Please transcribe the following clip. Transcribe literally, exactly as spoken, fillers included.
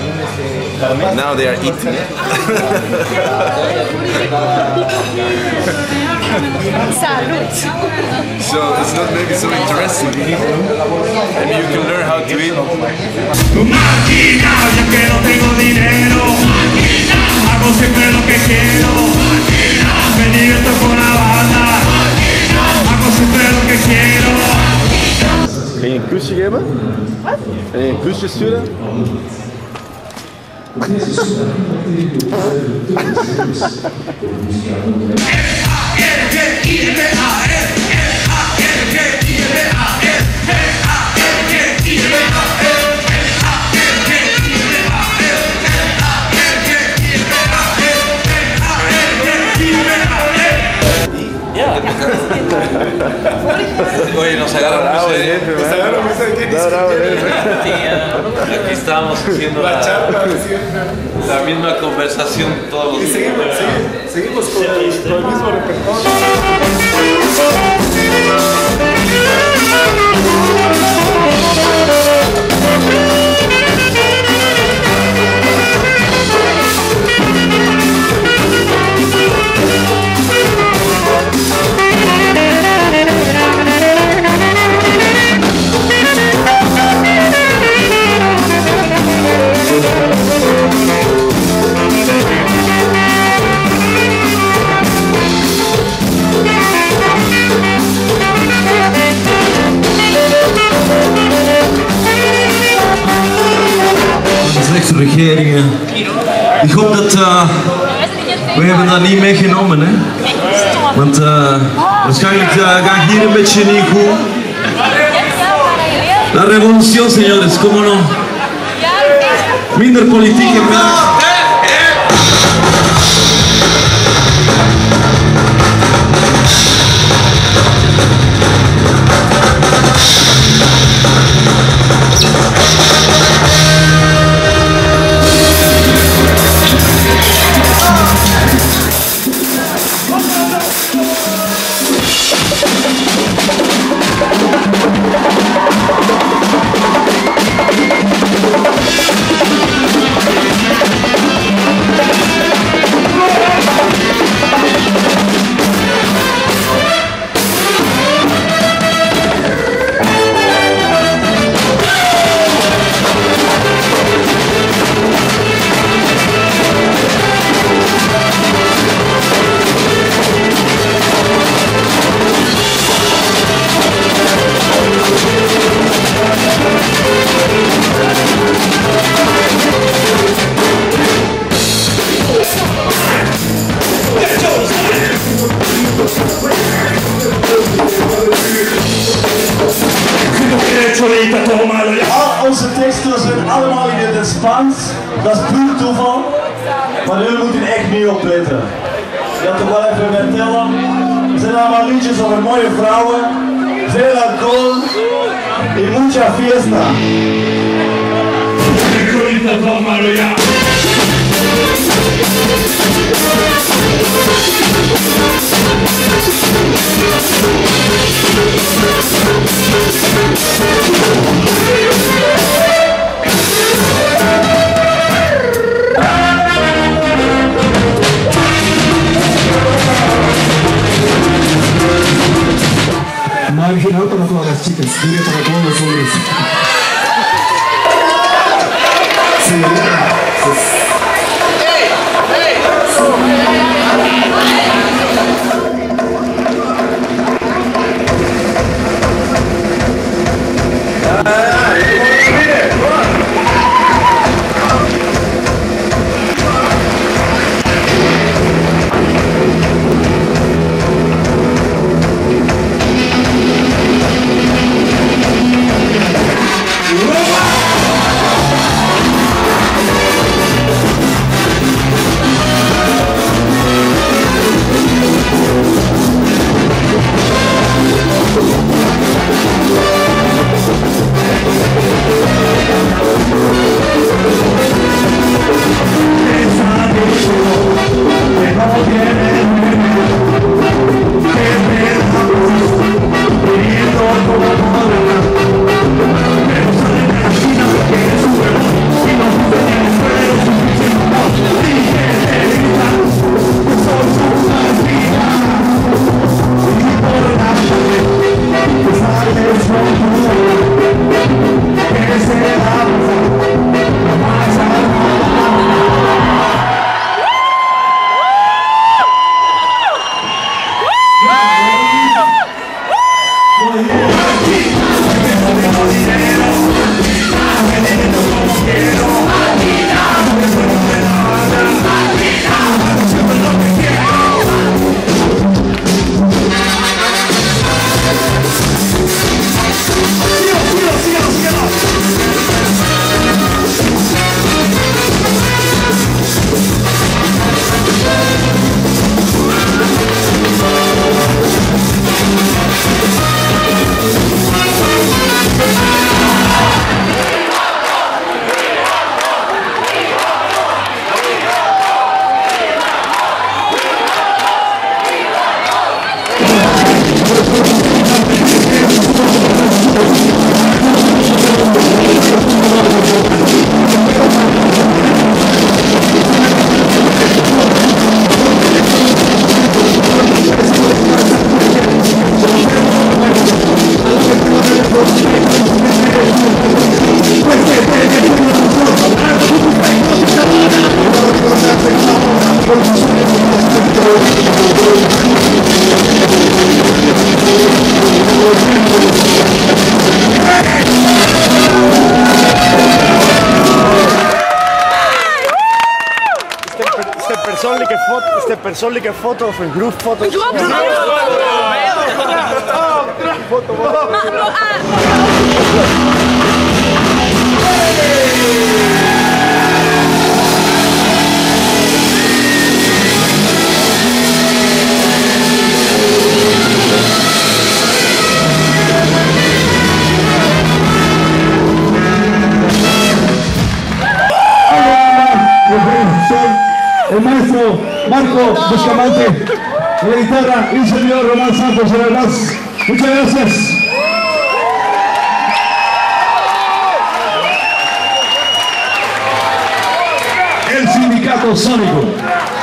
Now they are eating. Salud. So it's not maybe so interesting. And you can learn how to eat. Máquina, ya que no tengo dinero. Máquina, hago siempre lo que quiero. Máquina, me divierto con la banda. Máquina, hago siempre lo que quiero. Kan je een kusje geven? Wat? Kan je een kusje sturen? Oye, nos agarran Bravo, muy serio. jefe, man. Nos agarran muy serio. Bravo, bravo, jefe. Aquí estábamos haciendo La la, charla de siempre. la misma conversación todos los Y seguimos, seguimos, seguimos con el, con el mismo repertorio. Regeringen. Ik hoop dat uh, we hebben dat niet meegenomen, hè? Want uh, waarschijnlijk uh, ga ik hier een beetje niet goed. La revolución, señores, cómo no. Minder politiek en meer. Al onze teksten zijn allemaal in het Spaans, dat is puur toeval, maar jullie moeten echt niet opletten. Je had toch wel even vertellen, er zijn allemaal liedjes over mooie vrouwen, veel alcohol y mucha fiesta. Marginal para todas las chicas, dure para todos los hombres. Sí, sí. persoonlijke foto, is de persoonlijke foto of een groepfoto. El maestro Marco Buscamante, en la guitarra, y el señor Román Santos en el bass. Muchas gracias. El Sindicato Sónico.